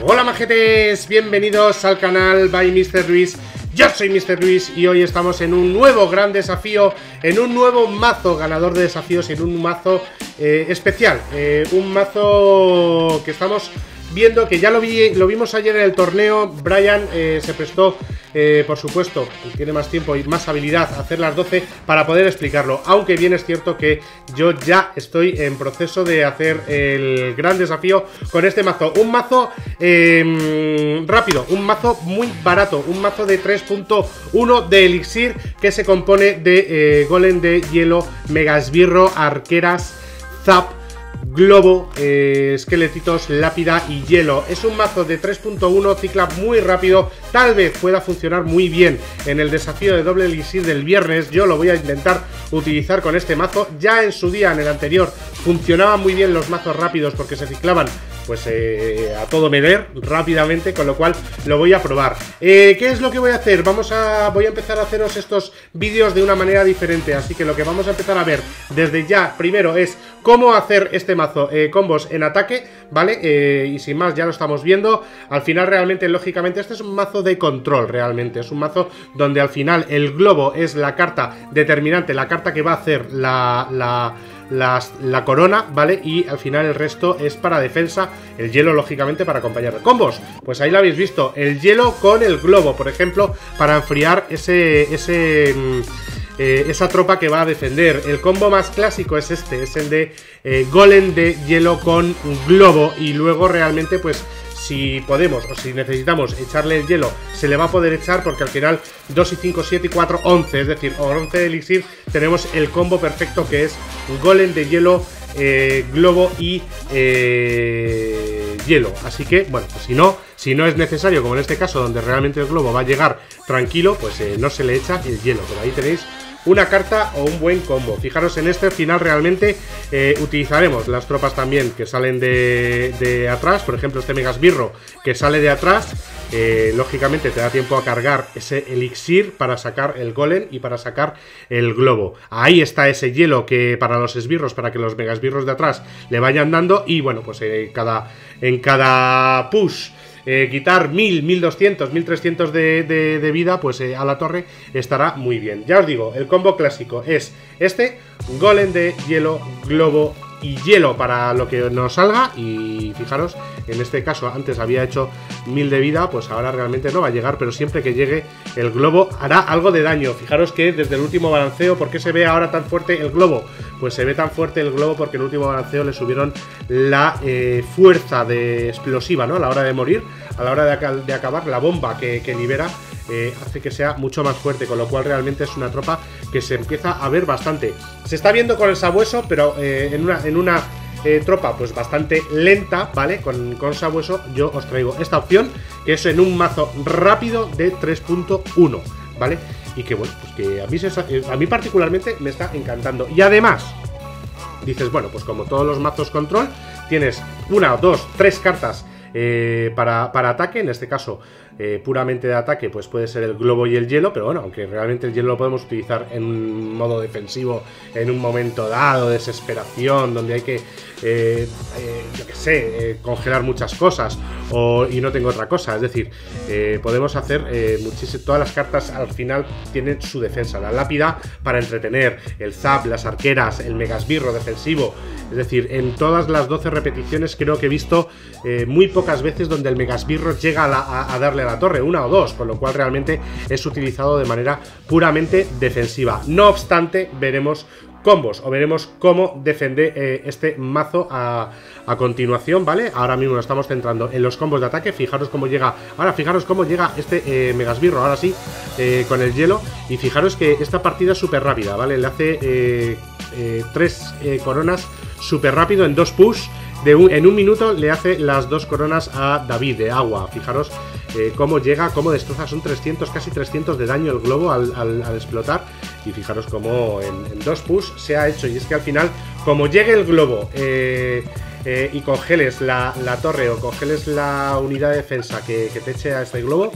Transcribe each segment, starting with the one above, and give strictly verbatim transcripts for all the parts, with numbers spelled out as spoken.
Hola majetes, bienvenidos al canal by mister Luis. Yo soy mister Luis y hoy estamos en un nuevo gran desafío, en un nuevo mazo ganador de desafíos, en un mazo eh, especial, eh, un mazo que estamos viendo, que ya lo, vi, lo vimos ayer en el torneo. Brian eh, se prestó, eh, por supuesto, tiene más tiempo y más habilidad a hacer las doce para poder explicarlo, aunque bien es cierto que yo ya estoy en proceso de hacer el gran desafío con este mazo. Un mazo eh, rápido, un mazo muy barato, un mazo de tres punto uno de elixir que se compone de eh, golem de hielo, mega esbirro, arqueras, zap, globo, eh, esqueletitos, lápida y hielo. Es un mazo de tres punto uno, cicla muy rápido, tal vez pueda funcionar muy bien en el desafío de doble elixir del viernes. Yo lo voy a intentar utilizar con este mazo. Ya en su día, en el anterior, funcionaban muy bien los mazos rápidos porque se ciclaban pues eh, a todo meter rápidamente, con lo cual lo voy a probar. Eh, ¿Qué es lo que voy a hacer? Vamos a, voy a empezar a haceros estos vídeos de una manera diferente, así que lo que vamos a empezar a ver desde ya, primero, es cómo hacer este mazo, eh, combos en ataque, ¿vale? Eh, y sin más, ya lo estamos viendo. Al final, realmente, lógicamente, este es un mazo de control, realmente. Es un mazo donde al final el globo es la carta determinante, la carta que va a hacer la... la Las, la corona, ¿vale? Y al final el resto es para defensa. El hielo, lógicamente, para acompañar combos. Pues ahí lo habéis visto, el hielo con el globo, por ejemplo, para enfriar ese... ese eh, esa tropa que va a defender. El combo más clásico es este, es el de eh, golem de hielo con globo. Y luego realmente, pues, si podemos o si necesitamos echarle el hielo, se le va a poder echar, porque al final dos y cinco, siete y cuatro, once, es decir, once de elixir, tenemos el combo perfecto que es golem de hielo, eh, globo y eh, hielo. Así que, bueno, pues si no, si no es necesario, como en este caso, donde realmente el globo va a llegar tranquilo, pues eh, no se le echa el hielo. Pero ahí tenéis una carta o un buen combo. Fijaros, en este final realmente eh, utilizaremos las tropas también que salen de, de atrás. Por ejemplo, este mega esbirro que sale de atrás, eh, lógicamente te da tiempo a cargar ese elixir para sacar el golem y para sacar el globo. Ahí está ese hielo que para los esbirros, para que los mega esbirros de atrás le vayan dando. Y bueno, pues eh, cada, en cada push Eh, quitar mil, mil doscientos, mil trescientos de, de, de vida, pues eh, a la torre estará muy bien. Ya os digo, el combo clásico es este: golem de hielo, globo y hielo para lo que nos salga. Y fijaros, en este caso antes había hecho mil de vida, pues ahora realmente no va a llegar, pero siempre que llegue el globo hará algo de daño. Fijaros que desde el último balanceo, ¿por qué se ve ahora tan fuerte el globo? Pues se ve tan fuerte el globo porque en el último balanceo le subieron la eh, fuerza de explosiva, ¿no? A la hora de morir, a la hora de, de acabar, la bomba que, que libera eh, hace que sea mucho más fuerte, con lo cual realmente es una tropa que se empieza a ver bastante. Se está viendo con el sabueso, pero eh, en una... En una Eh, tropa pues bastante lenta, ¿vale? Con, con sabueso yo os traigo esta opción, que es en un mazo rápido de tres punto uno, ¿vale? Y que bueno, pues que a mí, se, a mí particularmente me está encantando. Y además, dices, bueno, pues como todos los mazos control, tienes una, dos, tres cartas eh, para, para ataque. En este caso, eh, puramente de ataque, pues puede ser el globo y el hielo, pero bueno, aunque realmente el hielo lo podemos utilizar en un modo defensivo, en un momento dado, desesperación, donde hay que, eh, eh, yo qué sé, eh, congelar muchas cosas, o, y no tengo otra cosa. Es decir, eh, podemos hacer eh, muchísimas, todas las cartas al final tienen su defensa. La lápida para entretener, el zap, las arqueras, el mega esbirro defensivo. Es decir, en todas las doce repeticiones creo que he visto eh, muy pocas veces donde el mega esbirro llega a, la, a, a darle a la torre, una o dos, con lo cual realmente es utilizado de manera puramente defensiva. No obstante, veremos combos o veremos cómo defender eh, este mazo a, a continuación, ¿vale? Ahora mismo nos estamos centrando en los combos de ataque. Fijaros cómo llega, ahora fijaros cómo llega este eh, mega esbirro, ahora sí, eh, con el hielo. Y fijaros que esta partida es súper rápida, ¿vale? Le hace eh, eh, tres eh, coronas súper rápido en dos push. De un, en un minuto le hace las dos coronas a David de agua. Fijaros eh, cómo llega, cómo destroza. Son trescientos, casi trescientos de daño el globo al, al, al explotar. Y fijaros cómo en, en dos push se ha hecho. Y es que al final, como llegue el globo eh, eh, y congeles la, la torre o congeles la unidad de defensa que, que te eche a este globo,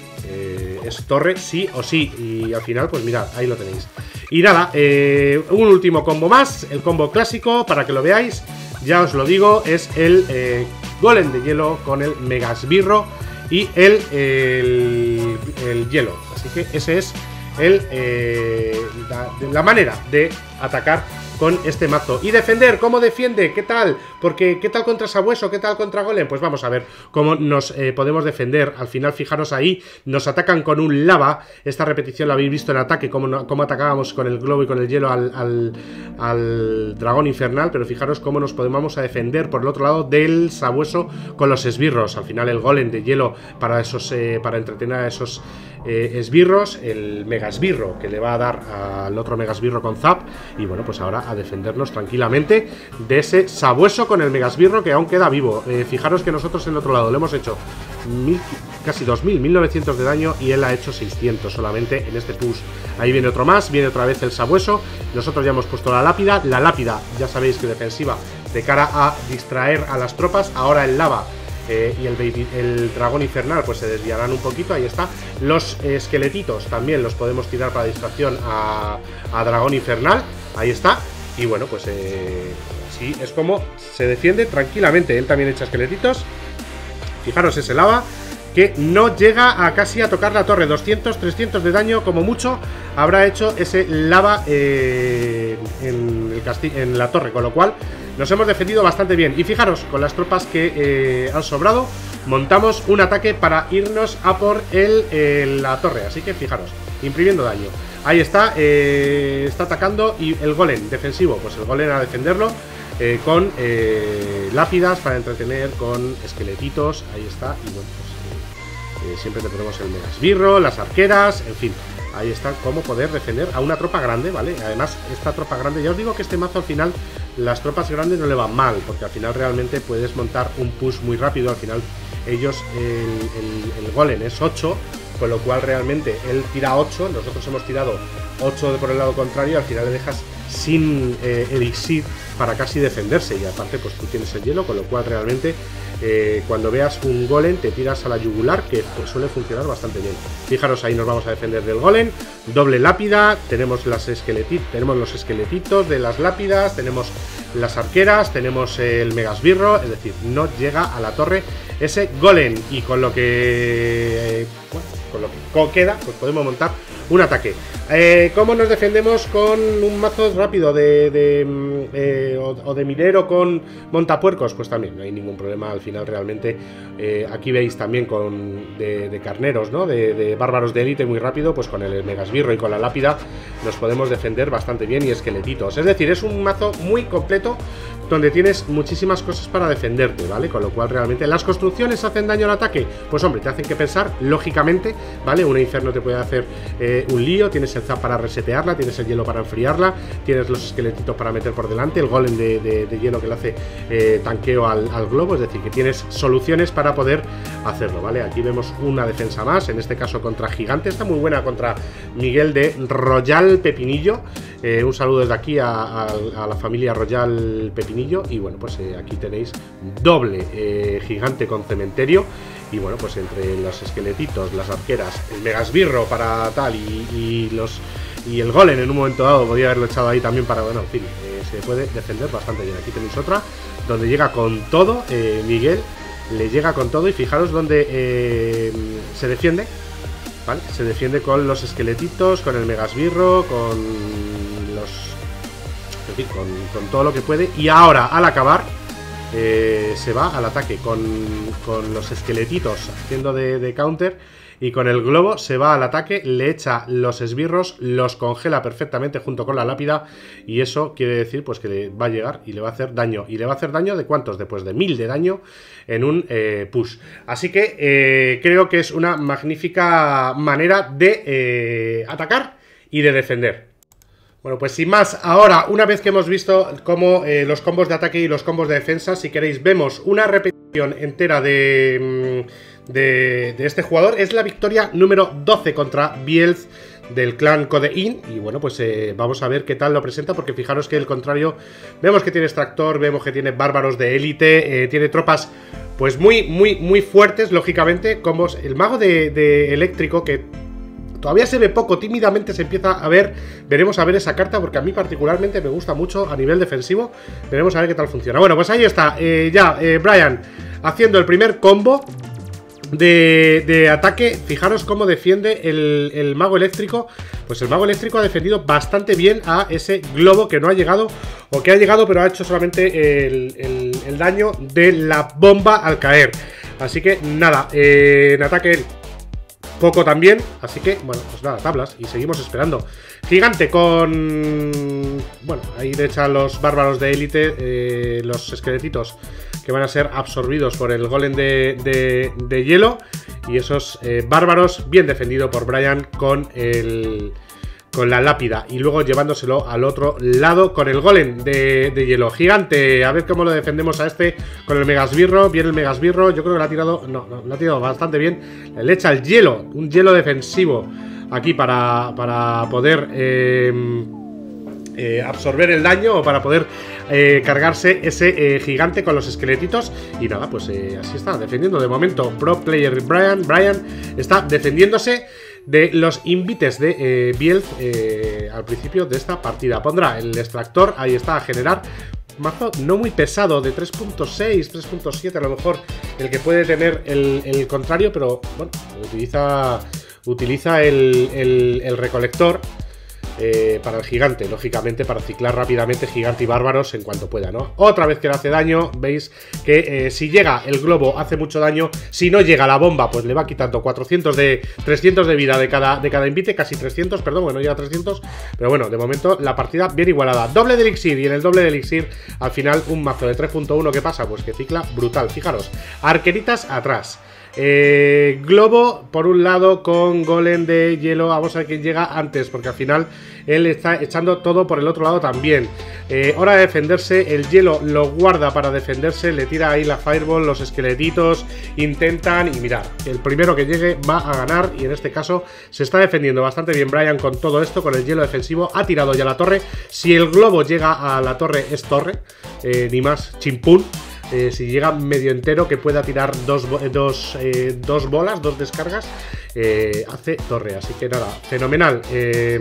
eh, es torre sí o sí. Y al final, pues mirad, ahí lo tenéis. Y nada, eh, un último combo más, el combo clásico, para que lo veáis. Ya os lo digo, es el eh, golem de hielo con el mega esbirro y el, el, el hielo. Así que ese es el, eh, la, la manera de atacar con este mazo. Y defender, ¿cómo defiende? ¿Qué tal? Porque, ¿qué tal contra Sabueso? ¿Qué tal contra Golem? Pues vamos a ver cómo nos eh, podemos defender. Al final, fijaros ahí, nos atacan con un lava. Esta repetición la habéis visto en ataque, cómo, cómo atacábamos con el globo y con el hielo al, al, al dragón infernal. Pero fijaros cómo nos podemos a defender por el otro lado del Sabueso con los esbirros. Al final, el Golem de hielo para, esos, eh, para entretener a esos eh, esbirros. El mega esbirro que le va a dar al otro mega esbirro con zap. Y bueno, pues ahora a defendernos tranquilamente de ese Sabueso con el megasbirro que aún queda vivo. Eh, fijaros que nosotros en el otro lado le hemos hecho mil, casi dos mil, mil novecientos de daño y él ha hecho seiscientos solamente en este push. Ahí viene otro más, viene otra vez el Sabueso. Nosotros ya hemos puesto la lápida. La lápida, ya sabéis que defensiva de cara a distraer a las tropas. Ahora el lava Eh, y el, baby, el dragón infernal pues se desviarán un poquito, ahí está. Los eh, esqueletitos también los podemos tirar para distracción a, a dragón infernal, ahí está. Y bueno, pues eh, así es como se defiende tranquilamente. Él también echa esqueletitos. Fijaros ese lava que no llega a casi a tocar la torre. Doscientos, trescientos de daño como mucho habrá hecho ese lava eh, en, el castillo, en la torre, con lo cual nos hemos defendido bastante bien. Y fijaros, con las tropas que eh, han sobrado, montamos un ataque para irnos a por el, eh, la torre. Así que fijaros, imprimiendo daño. Ahí está, eh, está atacando. Y el golem defensivo, pues el golem a defenderlo eh, con eh, lápidas para entretener, con esqueletitos. Ahí está, y bueno, pues eh, eh, siempre te ponemos el mega esbirro, las arqueras, en fin. Ahí está cómo poder defender a una tropa grande, ¿vale? Además, esta tropa grande, ya os digo que este mazo al final, las tropas grandes no le van mal, porque al final realmente puedes montar un push muy rápido. Al final ellos, el, el, el golem es ocho, con lo cual realmente él tira ocho, nosotros hemos tirado ocho por el lado contrario, al final le dejas sin eh, elixir para casi defenderse. Y aparte pues tú tienes el hielo, con lo cual realmente eh, cuando veas un golem te tiras a la yugular, que pues, suele funcionar bastante bien. Fijaros, ahí nos vamos a defender del golem. Doble lápida, tenemos, las esqueletitos, tenemos los esqueletitos de las lápidas, tenemos las arqueras, tenemos el megasbirro, es decir, no llega a la torre ese golem. Y con lo que eh, bueno, con lo que queda, pues podemos montar un ataque. Eh, ¿Cómo nos defendemos con un mazo rápido de, de eh, o, o de minero con montapuercos? Pues también no hay ningún problema. Al final realmente eh, aquí veis también con de, de carneros, ¿no? De, de bárbaros de élite muy rápido, pues con el megasbirro y con la lápida nos podemos defender bastante bien, y esqueletitos. Es decir, es un mazo muy completo donde tienes muchísimas cosas para defenderte, ¿vale? Con lo cual realmente las construcciones hacen daño al ataque. Pues hombre, te hacen que pensar, lógicamente, ¿vale? Un inferno te puede hacer eh, un lío, tienes el zap para resetearla, tienes el hielo para enfriarla, tienes los esqueletitos para meter por delante, el golem de, de, de hielo que le hace eh, tanqueo al, al globo, es decir, que tienes soluciones para poder hacerlo, ¿vale? Aquí vemos una defensa más, en este caso contra Gigante, está muy buena contra Miguel de Royal Pepinillo. Eh, un saludo desde aquí a, a, a la familia Royal Pepinillo. Y bueno, pues eh, aquí tenéis doble eh, Gigante con cementerio. Y bueno, pues entre los esqueletitos, las arqueras, el megasbirro para tal y, y los y el golem en un momento dado podría haberlo echado ahí también para, bueno, en fin, eh, se puede defender bastante bien. Aquí tenéis otra donde llega con todo, eh, Miguel le llega con todo, y fijaros donde eh, se defiende, ¿vale? Se defiende con los esqueletitos, con el megasbirro, con los, en fin, con, con todo lo que puede. Y ahora, al acabar, eh, se va al ataque con, con los esqueletitos haciendo de, de counter, y con el globo se va al ataque, le echa los esbirros, los congela perfectamente junto con la lápida, y eso quiere decir pues que le va a llegar y le va a hacer daño. ¿Y le va a hacer daño de cuántos? Después de mil de daño en un eh, push. Así que eh, creo que es una magnífica manera de eh, atacar y de defender. Bueno, pues sin más, ahora, una vez que hemos visto cómo eh, los combos de ataque y los combos de defensa, si queréis, vemos una repetición entera de, de, de este jugador. Es la victoria número doce contra Bielz del clan Codeín. Y bueno, pues eh, vamos a ver qué tal lo presenta, porque fijaros que el contrario, vemos que tiene extractor, vemos que tiene bárbaros de élite, eh, tiene tropas pues muy, muy, muy fuertes, lógicamente, como el mago de, de eléctrico, que Todavía se ve poco, tímidamente se empieza a ver. Veremos a ver esa carta porque a mí particularmente me gusta mucho a nivel defensivo. Veremos a ver qué tal funciona. Bueno, pues ahí está, eh, ya, eh, Brian haciendo el primer combo de, de ataque. Fijaros cómo defiende el, el mago eléctrico. Pues el mago eléctrico ha defendido bastante bien a ese globo que no ha llegado, o que ha llegado pero ha hecho solamente el, el, el daño de la bomba al caer. Así que nada, eh, en ataque poco también, así que, bueno, pues nada, tablas, y seguimos esperando. Gigante con... Bueno, ahí le echan los bárbaros de élite, eh, los esqueletitos que van a ser absorbidos por el golem de, de, de hielo. Y esos eh, bárbaros, bien defendido por Brian con el... con la lápida, y luego llevándoselo al otro lado con el golem de, de hielo. Gigante, a ver cómo lo defendemos a este con el megasbirro. Viene el megasbirro, yo creo que lo ha tirado, no, no, lo ha tirado bastante bien. Le echa el hielo, un hielo defensivo aquí para, para poder eh, eh, absorber el daño, o para poder eh, cargarse ese eh, gigante con los esqueletitos. Y nada, pues eh, así está, defendiendo de momento. Pro player Brian, Brian está defendiéndose de los invites de eh, Bielz eh, al principio de esta partida. Pondrá el extractor, ahí está, a generar. Mazo no muy pesado, de tres punto seis, tres punto siete a lo mejor el que puede tener el, el contrario, pero bueno, utiliza, utiliza el, el, el recolector eh, para el gigante, lógicamente, para ciclar rápidamente gigante y bárbaros en cuanto pueda, ¿no? Otra vez que le hace daño, veis que eh, si llega el globo hace mucho daño, si no llega la bomba pues le va quitando cuatrocientos de, trescientos de vida de cada, de cada invite, casi trescientos, perdón, bueno, llega a trescientos, pero bueno, de momento la partida bien igualada. Doble de elixir, y en el doble de elixir al final un mazo de tres punto uno, ¿qué pasa? Pues que cicla brutal, fijaros, arqueritas atrás. Eh, globo por un lado con golem de hielo. Vamos a ver quién llega antes, porque al final él está echando todo por el otro lado también. eh, Hora de defenderse, el hielo lo guarda para defenderse, le tira ahí la fireball, los esqueletitos intentan, y mirad, el primero que llegue va a ganar. Y en este caso se está defendiendo bastante bien Brian con todo esto, con el hielo defensivo. Ha tirado ya la torre, si el globo llega a la torre es torre, eh, ni más, chimpún. Eh, si llega medio entero, que pueda tirar dos, dos, eh, dos bolas, dos descargas, eh, hace torre. Así que nada, fenomenal eh,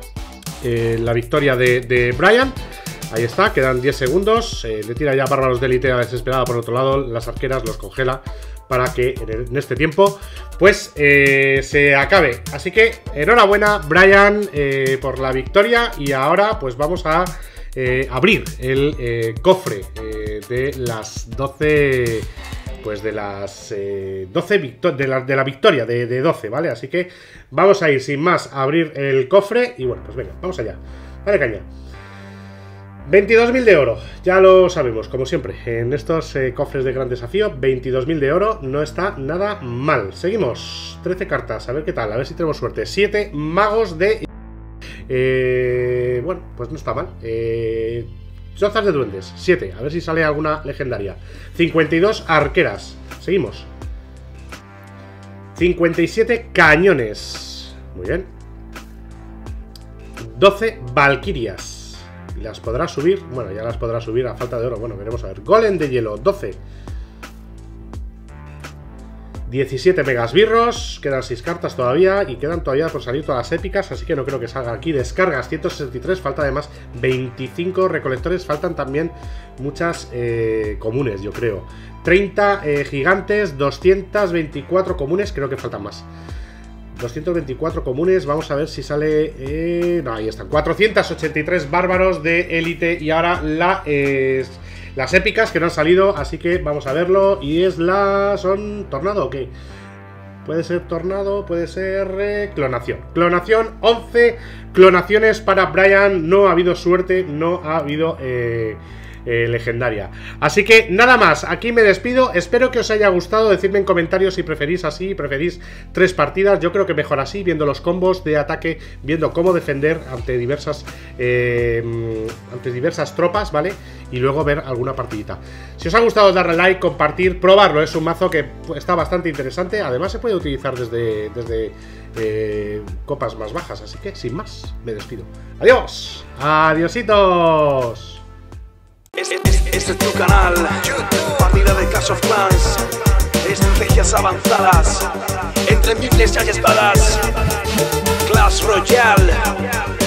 eh, la victoria de, de Brian. Ahí está, quedan diez segundos. eh, Le tira ya bárbaros de élite a desesperada por otro lado. Las arqueras los congela para que en, en este tiempo pues eh, se acabe. Así que enhorabuena Brian eh, por la victoria. Y ahora pues vamos a Eh, abrir el eh, cofre eh, de las doce, pues de las eh, doce de la, de la victoria de, de doce, ¿vale? Así que vamos a ir sin más a abrir el cofre. Y bueno, pues venga, vamos allá, dale caña. veintidós mil de oro, ya lo sabemos, como siempre, en estos eh, cofres de gran desafío. Veintidós mil de oro, no está nada mal. Seguimos, trece cartas, a ver qué tal, a ver si tenemos suerte. siete magos de... Eh, bueno, pues no está mal. eh, Chozas de duendes, siete, a ver si sale alguna legendaria. cincuenta y dos arqueras, seguimos. cincuenta y siete cañones, muy bien. doce valquirias. ¿Las podrá subir? Bueno, ya las podrá subir a falta de oro. Bueno, veremos a ver. Golem de hielo, doce. diecisiete megasbirros, quedan seis cartas todavía y quedan todavía por salir todas las épicas, así que no creo que salga aquí. Descargas, ciento sesenta y tres, falta además veinticinco recolectores, faltan también muchas eh, comunes, yo creo. treinta eh, gigantes, doscientos veinticuatro comunes, creo que faltan más. doscientos veinticuatro comunes, vamos a ver si sale... Eh, no, ahí están, cuatrocientos ochenta y tres bárbaros de élite y ahora la... Eh, las épicas que no han salido, así que vamos a verlo. Y es la... ¿Son tornado o qué? Puede ser tornado, puede ser eh, clonación. Clonación, once clonaciones para Brian. No ha habido suerte, no ha habido... Eh, Eh, legendaria. Así que nada más, aquí me despido. Espero que os haya gustado. Decidme en comentarios si preferís así, preferís tres partidas. Yo creo que mejor así, viendo los combos de ataque, viendo cómo defender ante diversas eh, ante diversas tropas, ¿vale? Y luego ver alguna partidita. Si os ha gustado, darle like, compartir, probarlo. Es un mazo que está bastante interesante. Además se puede utilizar desde, desde eh, copas más bajas. Así que sin más, me despido. ¡Adiós! ¡Adiositos! Este, este, este es tu canal, partida de Clash of Clans, estrategias avanzadas, entre miles y espadas. Royale.